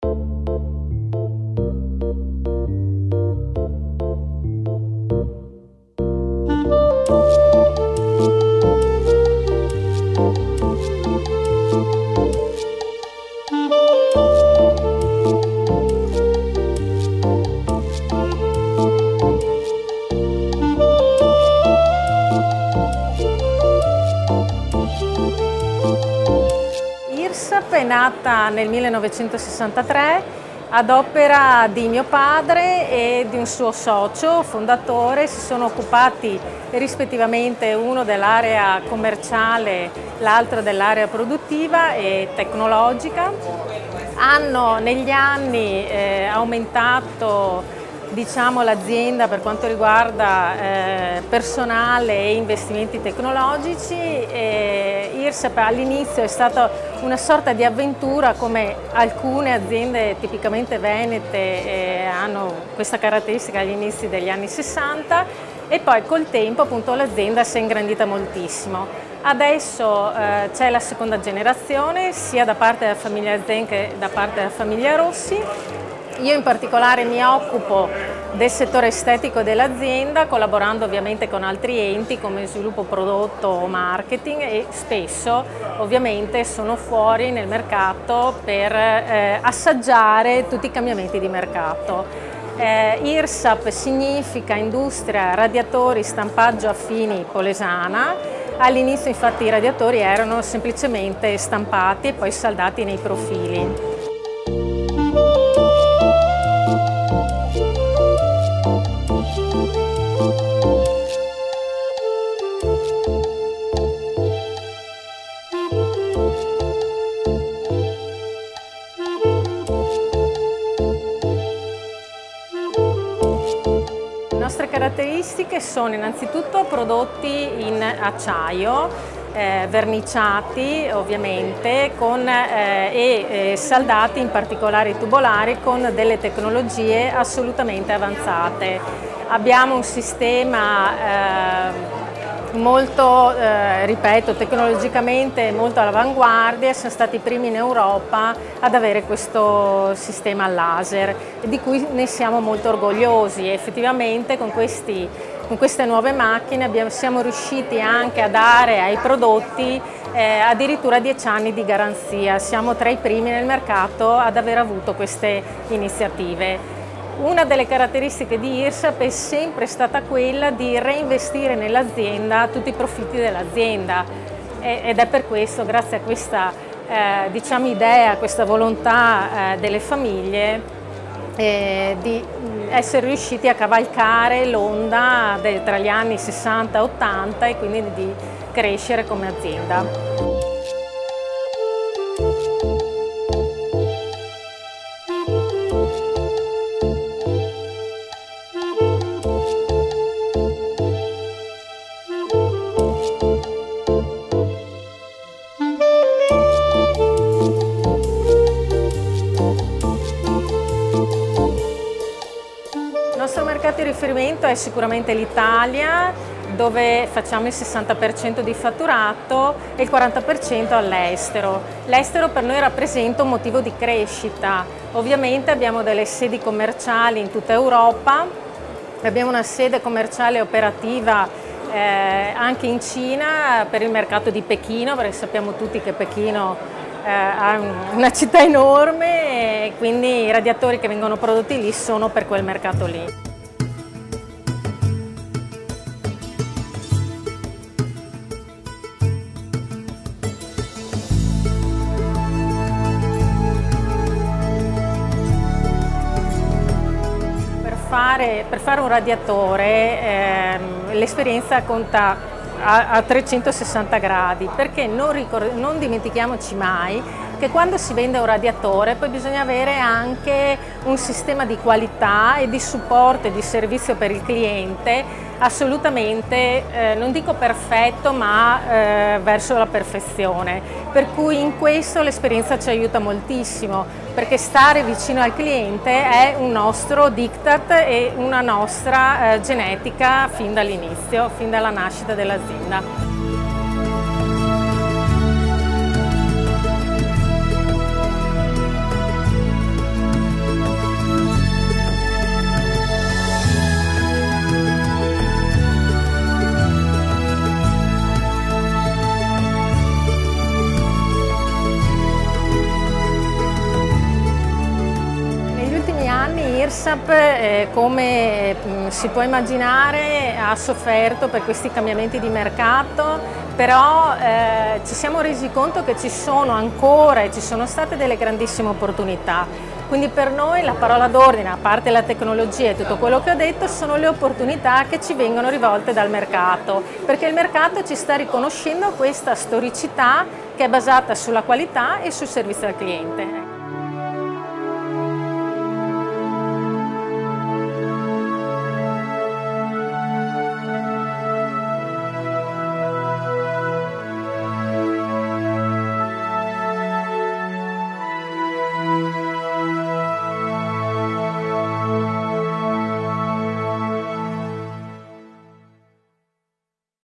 IRSAP è nata nel 1963 ad opera di mio padre e di un suo socio fondatore. Si sono occupati rispettivamente uno dell'area commerciale, l'altro dell'area produttiva e tecnologica. Hanno negli anni aumentato l'azienda per quanto riguarda personale e investimenti tecnologici. IRSAP all'inizio è stata una sorta di avventura, come alcune aziende tipicamente venete hanno questa caratteristica agli inizi degli anni 60, e poi col tempo appunto l'azienda si è ingrandita moltissimo. Adesso c'è la seconda generazione sia da parte della famiglia Zen che da parte della famiglia Rossi. Io in particolare mi occupo del settore estetico dell'azienda, collaborando ovviamente con altri enti come sviluppo prodotto o marketing, e spesso ovviamente sono fuori nel mercato per assaggiare tutti i cambiamenti di mercato. IRSAP significa Industria Radiatori Stampaggio Affini Polesana. All'inizio infatti i radiatori erano semplicemente stampati e poi saldati nei profili. Le nostre caratteristiche sono innanzitutto prodotti in acciaio, verniciati ovviamente e saldati, in particolare tubolari, con delle tecnologie assolutamente avanzate. Abbiamo un sistema molto, ripeto, tecnologicamente molto all'avanguardia. Siamo stati i primi in Europa ad avere questo sistema laser, di cui ne siamo molto orgogliosi. Effettivamente con queste nuove macchine siamo riusciti anche a dare ai prodotti addirittura 10 anni di garanzia. Siamo tra i primi nel mercato ad aver avuto queste iniziative. Una delle caratteristiche di IRSAP è sempre stata quella di reinvestire nell'azienda tutti i profitti dell'azienda, ed è per questo, grazie a questa idea, questa volontà delle famiglie, di essere riusciti a cavalcare l'onda tra gli anni 60 e 80 e quindi di crescere come azienda. Il nostro mercato di riferimento è sicuramente l'Italia, dove facciamo il 60% di fatturato e il 40% all'estero. L'estero per noi rappresenta un motivo di crescita. Ovviamente abbiamo delle sedi commerciali in tutta Europa, abbiamo una sede commerciale operativa anche in Cina per il mercato di Pechino, perché sappiamo tutti che Pechino è una città enorme, e quindi i radiatori che vengono prodotti lì sono per quel mercato lì. Per fare un radiatore l'esperienza conta a 360 gradi, perché non dimentichiamoci mai che quando si vende un radiatore poi bisogna avere anche un sistema di qualità e di supporto e di servizio per il cliente assolutamente, non dico perfetto, ma verso la perfezione. Per cui in questo l'esperienza ci aiuta moltissimo, perché stare vicino al cliente è un nostro diktat e una nostra genetica fin dall'inizio, fin dalla nascita dell'azienda. Mirsap, come si può immaginare, ha sofferto per questi cambiamenti di mercato, però ci siamo resi conto che ci sono ancora e ci sono state delle grandissime opportunità. Quindi per noi la parola d'ordine, a parte la tecnologia e tutto quello che ho detto, sono le opportunità che ci vengono rivolte dal mercato, perché il mercato ci sta riconoscendo questa storicità che è basata sulla qualità e sul servizio al cliente.